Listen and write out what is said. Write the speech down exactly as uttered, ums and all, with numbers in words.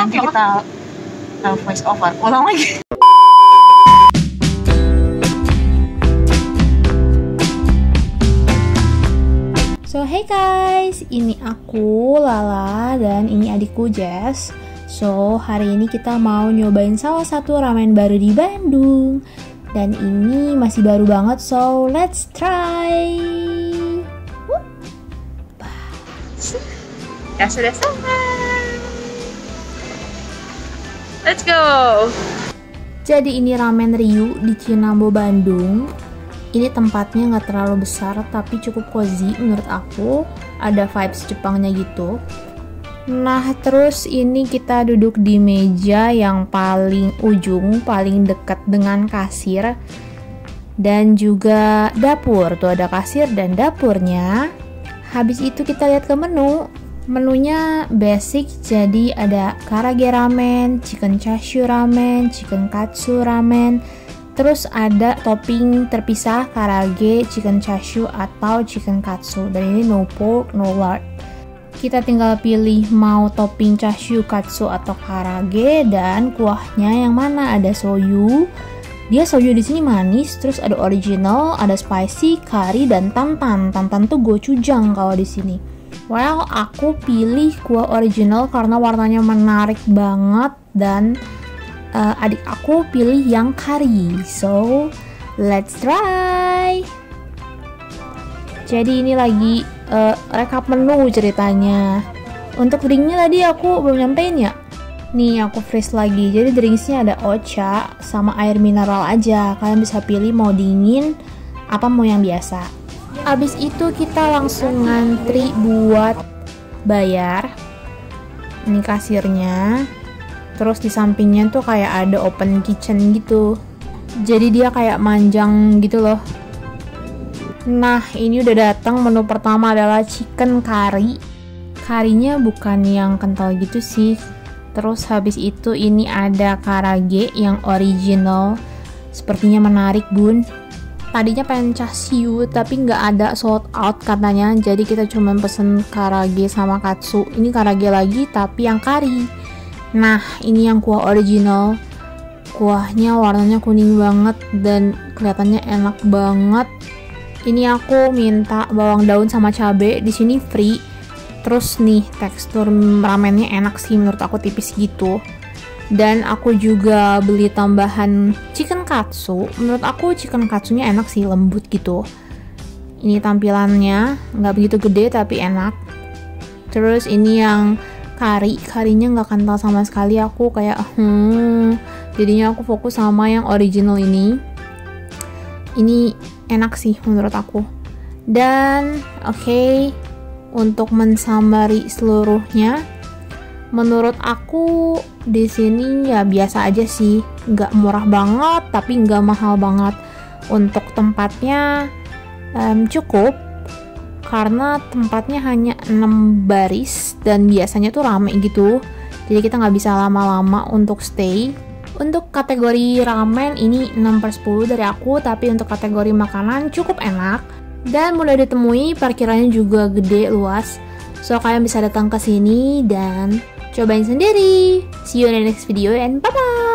Nanti kita uh, voice over. Ulang lagi. So hey guys, ini aku Lala dan ini adikku Jess. So hari ini kita mau nyobain salah satu ramen baru di Bandung. Dan ini masih baru banget, so let's try. Ya sudah sampai. Let's go. Jadi ini ramen Ryu di Cinambo, Bandung. Ini tempatnya nggak terlalu besar tapi cukup cozy menurut aku. Ada vibes Jepangnya gitu. Nah terus ini kita duduk di meja yang paling ujung, paling dekat dengan kasir. Dan juga dapur, tuh ada kasir dan dapurnya. Habis itu kita lihat ke menu. Menunya basic, jadi ada karage ramen, chicken chashu ramen, chicken katsu ramen. Terus ada topping terpisah karage, chicken chashu atau chicken katsu. Dan ini no pork, no lard. Kita tinggal pilih mau topping chashu, katsu atau karage, dan kuahnya yang mana. Ada soyu. Dia soyu di sini manis, terus ada original, ada spicy, kari, dan tantan. Tantan tuh gochujang kalau di sini. Well, aku pilih kuah original karena warnanya menarik banget dan uh, adik aku pilih yang kari. So, let's try. Jadi ini lagi uh, rekap menu ceritanya. Untuk drinknya tadi aku belum nyampein ya. Nih aku freeze lagi. Jadi drinksnya ada ocha sama air mineral aja. Kalian bisa pilih mau dingin apa mau yang biasa. Abis itu kita langsung ngantri buat bayar. Ini kasirnya. Terus di sampingnya tuh kayak ada open kitchen gitu. Jadi dia kayak manjang gitu loh. Nah ini udah datang. Menu pertama adalah chicken curry. Karinya bukan yang kental gitu sih. Terus habis itu ini ada karage yang original. Sepertinya menarik bun. Tadinya pengen chashu tapi nggak ada sold out katanya. Jadi kita cuma pesen karage sama katsu. Ini karage lagi tapi yang kari. Nah ini yang kuah original. Kuahnya warnanya kuning banget dan kelihatannya enak banget. Ini aku minta bawang daun sama cabe. Di sini free. Terus nih tekstur ramennya enak sih menurut aku, tipis gitu. Dan aku juga beli tambahan chicken katsu. Menurut aku chicken katsunya enak sih, lembut gitu. Ini tampilannya nggak begitu gede tapi enak. Terus ini yang kari, karinya nggak kental sama sekali. Aku kayak hmm, jadinya aku fokus sama yang original ini. Ini enak sih menurut aku. Dan oke, okay, untuk mensambari seluruhnya, menurut aku di sini ya biasa aja sih, nggak murah banget tapi nggak mahal banget. Untuk tempatnya um, cukup karena tempatnya hanya enam baris dan biasanya tuh rame gitu. Jadi kita nggak bisa lama-lama untuk stay. Untuk kategori ramen ini enam per sepuluh dari aku, tapi untuk kategori makanan cukup enak dan mudah ditemui. Parkirannya juga gede, luas. So kalian bisa datang ke sini dan cobain sendiri. See you in the next video and bye bye.